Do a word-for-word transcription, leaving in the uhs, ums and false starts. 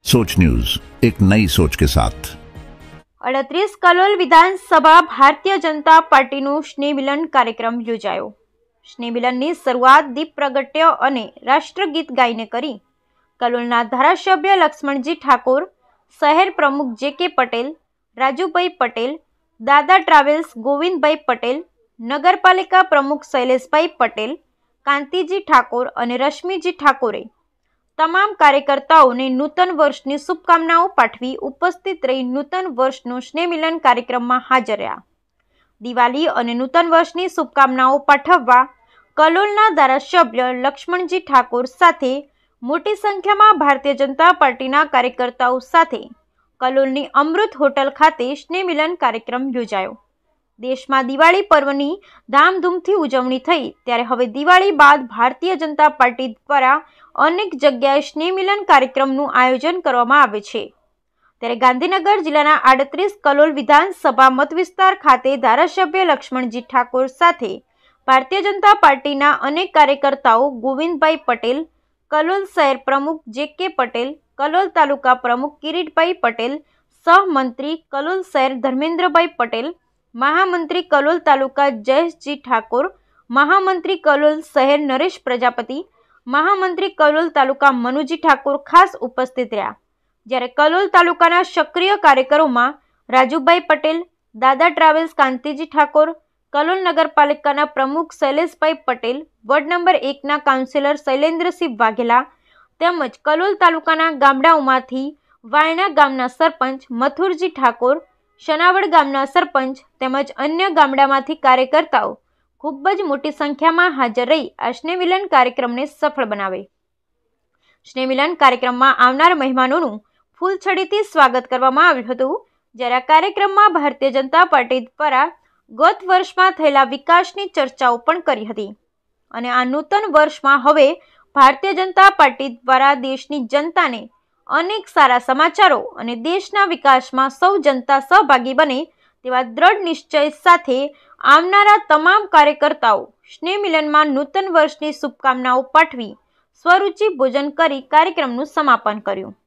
सोच न्यूज, एक नई सोच के साथ। अड़तीस कलोल विधानसभा भारतीय जनता पार्टी स्नेह मिलन कार्यक्रम योजायो। स्नेह मिलन की शुरुआत दीप प्रगट्य और राष्ट्रगीत गाईने करी। कलोलना धारासभ्य लक्ष्मणजी ठाकोर, शहर प्रमुख जे के पटेल, राजूभाई पटेल, दादा ट्रावेल्स गोविंदभाई पटेल, नगरपालिका प्रमुख शैलेषभाई पटेल, कांतिजी ठाकोर और रश्मिजी ठाकोरे तमाम कार्यकर्ताओं ने नूतन वर्ष की शुभकामनाओं पाठवी उपस्थित रही नूतन वर्ष नो स्नेह मिलन कार्यक्रम में हाजर रह्या। दिवाली और नूतन वर्ष की शुभकामनाओं पाठववा कलोलना धारासभ्य लक्ष्मणजी ठाकोर साथे मोटी संख्या में भारतीय जनता पार्टी कार्यकर्ताओं साथे कलोलनी अमृत होटल खाते स्नेह मिलन कार्यक्रम योजायो। देश में दिवाળી पर्वनी धामधूमथी उजवणी थई त्यारे हवे दिवाળી बाद भारतीय जनता पार्टी द्वारा अनेक जग्याए स्नेह मिलन कार्यक्रमનું आयोजन કરવામાં આવે છે। ત્યારે ગાંધીનગર જિલ્લાના આડત્રીસ કલોલ વિધાનસભા મતવિસ્તાર ખાતે ધારાસભ્ય લક્ષ્મણજી ઠાકોર સાથે ભારતીય જનતા પાર્ટીના અનેક કાર્યકર્તાઓ ગોવિંદભાઈ પટેલ, કલોલ શહેર પ્રમુખ જે કે પટેલ, કલોલ તાલુકા પ્રમુખ કિરીટભાઈ પટેલ, સહમંત્રી કલોલ શહેર ધર્મેન્દ્રભાઈ પટેલ, महामंत्री कलोल तालुका जयेशजी ठाकोर, महामंत्री कलोल शहर नरेश प्रजापति, महामंत्री कलोल तालुका मनुजी ठाकोर खास उपस्थित रह्या। ज्यारे कलोल तालुकाना सक्रिय कार्यकरों में राजूभाई पटेल, दादा ट्रावेल्स कांतिजी ठाकोर, कलोल नगरपालिकाना प्रमुख शैलेषभाई पटेल, वोर्ड नंबर एक ना काउंसिलर शैलेन्द्रसिंह वाघेला तेमज कलोल तालुकाना गामडाओमांथी वायणा गामना सरपंच मथुरजी ठाकोर, शनावड़ गामना सरपंच तेमज अन्य गामडामांथी कार्यकर्ताओं खूब ज मोटी संख्या में हाजर रही आ स्नेह मिलन कार्यक्रम ने सफल बनावे। स्नेह मिलन कार्यक्रम में आवनार मेहमानों फूलछड़ीथी स्वागत करवामां आव्युं हतुं। ज्यारे कार्यक्रम में भारतीय जनता पार्टी द्वारा गत वर्ष में थयेला विकासनी चर्चाओं पण करी हती अने आ नूतन वर्ष में हवे भारतीय जनता पार्टी द्वारा देशनी जनता ने अनेक सारा समाचारों और देशना विकास में सौ जनता सहभागी बने तेवा दृढ़ निश्चय साथे आवनारा तमाम कार्यकर्ताओं स्नेह मिलन में नूतन वर्ष की शुभकामनाओं पाठवी स्वरूचि भोजन करी कार्यक्रमનું समापन कर्युं।